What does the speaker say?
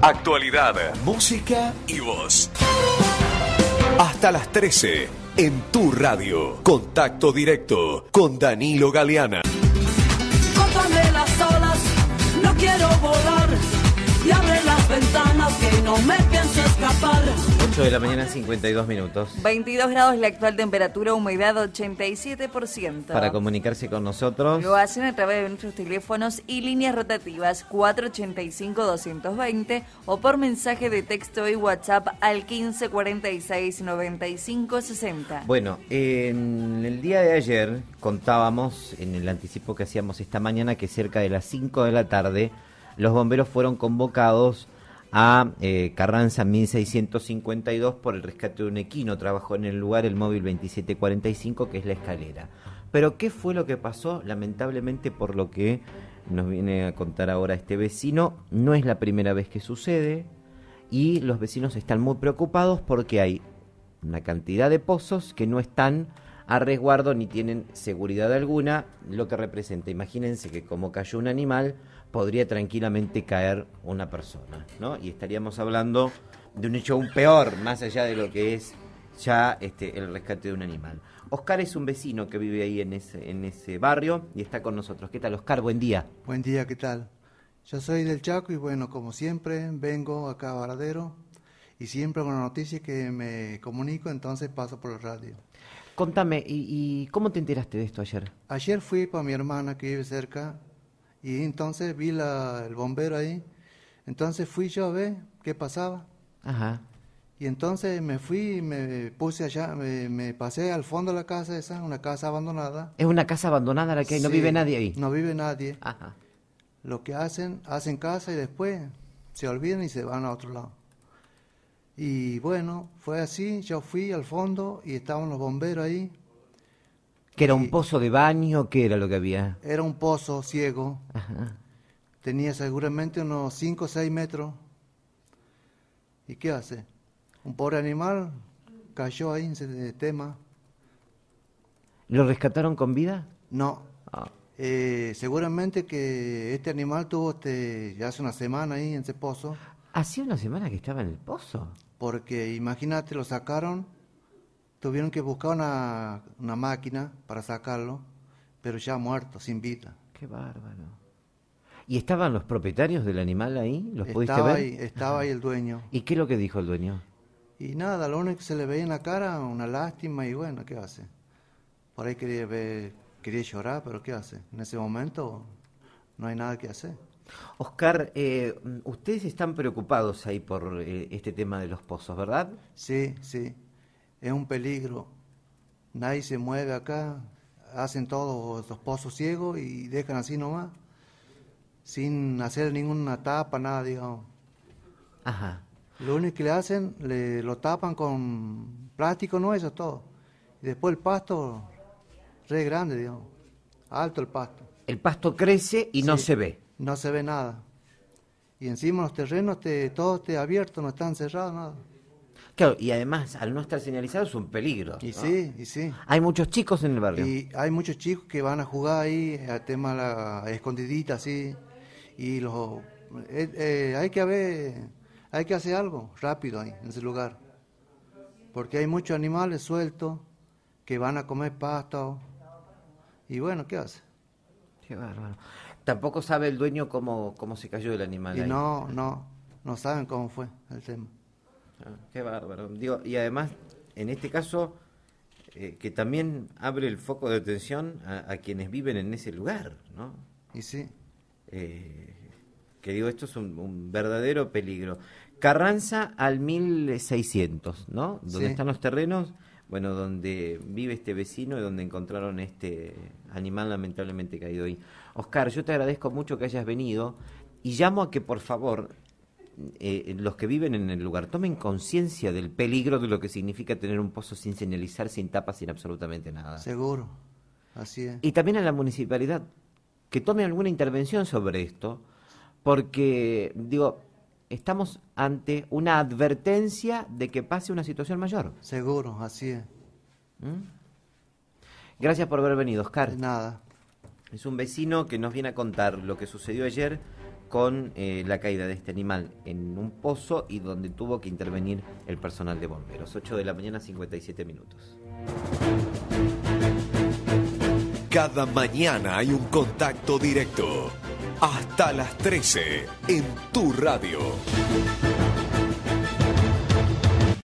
Actualidad, música y voz. Hasta las 13 en tu radio. Contacto directo con Danilo Galeana. Córtame las alas, no quiero volar. Y abre las ventanas que no me pienso escapar. 8 de la mañana, 52 minutos. 22 grados la actual temperatura, humedad 87%. Para comunicarse con nosotros, lo hacen a través de nuestros teléfonos y líneas rotativas 485-220 o por mensaje de texto y WhatsApp al 1546-9560. Bueno, en el día de ayer contábamos, en el anticipo que hacíamos esta mañana, que cerca de las 5 de la tarde los bomberos fueron convocados a Carranza 1652 por el rescate de un equino. Trabajó en el lugar el móvil 2745, que es la escalera. Pero ¿qué fue lo que pasó? Lamentablemente, por lo que nos viene a contar ahora este vecino, no es la primera vez que sucede y los vecinos están muy preocupados porque hay una cantidad de pozos que no están a resguardo ni tienen seguridad alguna, lo que representa, imagínense que como cayó un animal, podría tranquilamente caer una persona, ¿no? Y estaríamos hablando de un hecho aún peor, más allá de lo que es ya el rescate de un animal. Oscar es un vecino que vive ahí en ese barrio y está con nosotros. ¿Qué tal, Oscar? Buen día. Buen día, ¿qué tal? Yo soy del Chaco y bueno, como siempre, vengo acá a Varadero y siempre con la noticia que me comunico, entonces paso por la radio. Contame, ¿y cómo te enteraste de esto ayer? Ayer fui para mi hermana que vive cerca y entonces vi el bombero ahí, entonces fui yo a ver qué pasaba. Ajá. Y entonces me fui, me puse allá, me pasé al fondo de la casa esa, una casa abandonada. ¿Es una casa abandonada la que hay? ¿No vive nadie ahí? No vive nadie. Ajá. Lo que hacen casa y después se olvidan y se van a otro lado. Y bueno, fue así, yo fui al fondo y estaban los bomberos ahí. ¿Que era un pozo de baño? ¿Qué era lo que había? Era un pozo ciego. Ajá. Tenía seguramente unos 5 o 6 metros. ¿Y qué hace? Un pobre animal cayó ahí en ese tema. ¿Lo rescataron con vida? No. Ah. Seguramente que este animal tuvo ya hace una semana ahí en ese pozo. ¿Hacía una semana que estaba en el pozo? Porque imagínate, lo sacaron, tuvieron que buscar una máquina para sacarlo, pero ya muerto, sin vida. Qué bárbaro. ¿Y estaban los propietarios del animal ahí? ¿Los pudiste ver? Estaba ahí el dueño. ¿Y qué es lo que dijo el dueño? Y nada, lo único que se le veía en la cara, una lástima y bueno, ¿qué hace? Por ahí quería llorar, pero ¿qué hace? En ese momento no hay nada que hacer. Oscar, ustedes están preocupados ahí por este tema de los pozos, ¿verdad? Sí, sí, es un peligro. Nadie se mueve acá, hacen todos los pozos ciegos y dejan así nomás, sin hacer ninguna tapa, nada, digamos. Ajá. Lo único que le hacen, lo tapan con plástico, no, eso es todo. Y después el pasto, re grande, digamos, alto el pasto. El pasto crece y no Sí. se ve. No se ve nada. Y encima los terrenos todos abiertos, no están cerrados, nada. Claro, y además, al no estar señalizado, es un peligro. Y ¿no? sí, y sí. Hay muchos chicos en el barrio. Y hay muchos chicos que van a jugar ahí, al tema de la escondidita, así. Y hay que hacer algo rápido ahí, en ese lugar. Porque hay muchos animales sueltos que van a comer pasto. Y bueno, ¿qué hace? Qué bárbaro. Tampoco sabe el dueño cómo se cayó el animal Y ahí. no saben cómo fue el tema. Ah, qué bárbaro. Digo, y además, en este caso, que también abre el foco de atención a quienes viven en ese lugar, ¿no? Y sí. Que digo, esto es un verdadero peligro. Carranza al 1600, ¿no? Donde Sí. están los terrenos, bueno, donde vive este vecino y donde encontraron este animal lamentablemente caído ahí. Oscar, yo te agradezco mucho que hayas venido y llamo a que, por favor, los que viven en el lugar tomen conciencia del peligro de lo que significa tener un pozo sin señalizar, sin tapas, sin absolutamente nada. Seguro, así es. Y también a la municipalidad, que tome alguna intervención sobre esto, porque, digo, estamos ante una advertencia de que pase una situación mayor. Seguro, así es. Gracias por haber venido, Oscar. De nada. Es un vecino que nos viene a contar lo que sucedió ayer con la caída de este animal en un pozo y donde tuvo que intervenir el personal de bomberos. 8 de la mañana, 57 minutos. Cada mañana hay un contacto directo. Hasta las 13 en tu radio.